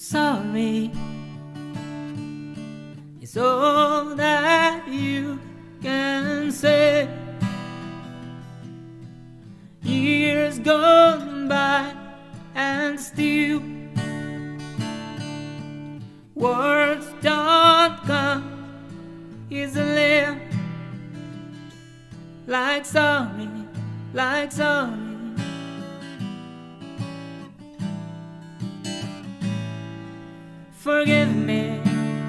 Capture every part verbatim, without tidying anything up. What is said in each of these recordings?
sorry is all that you can say. Years gone by and still words don't come easily. Like sorry, like sorry. Forgive me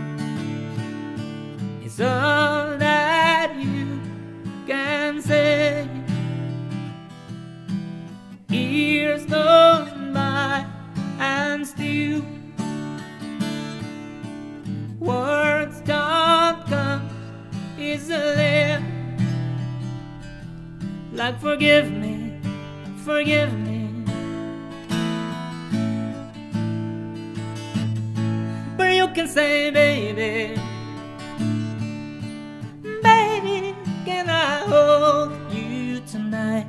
is all that you can say. Years gone by and still words don't come easily. Like forgive me, forgive me. But you can say, baby, baby, can I hold you tonight?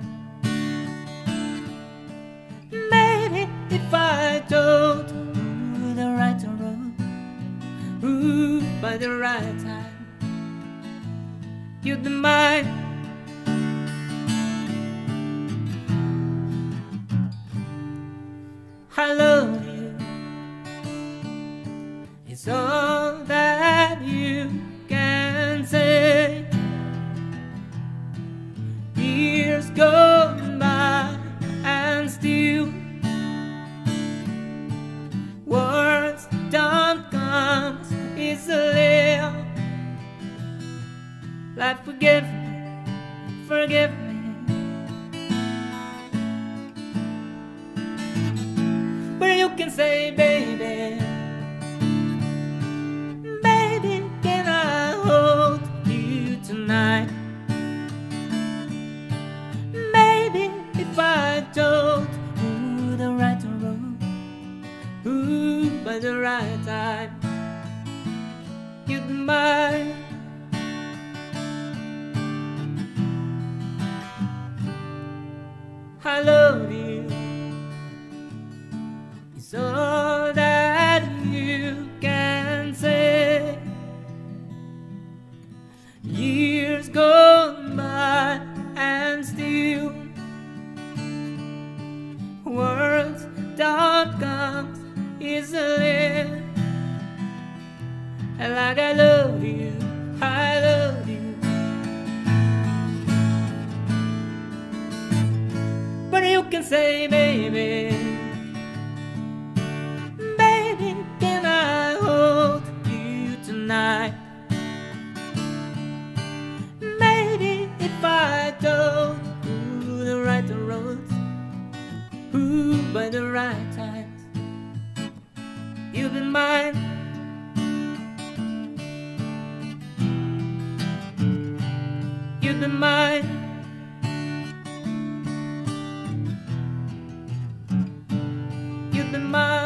Maybe if I told you the right road, ooh, by the right time, you'd be mine. I love you, it's all that you can say. Years gone by and still words don't come easily. Like forgive me, forgive me. But you can say, baby, baby, can I hold you tonight? Maybe if I told you the right road, ooh, by the right time, you'd be mine. I love you, it's all that you can say. Years gone by and still words don't come easily. Like I love you, I love you. But you can say, baby, baby, can I hold you tonight? Maybe if I told you the right roads, ooh, by the right times, you've been mine. You've been mine. You've been mine.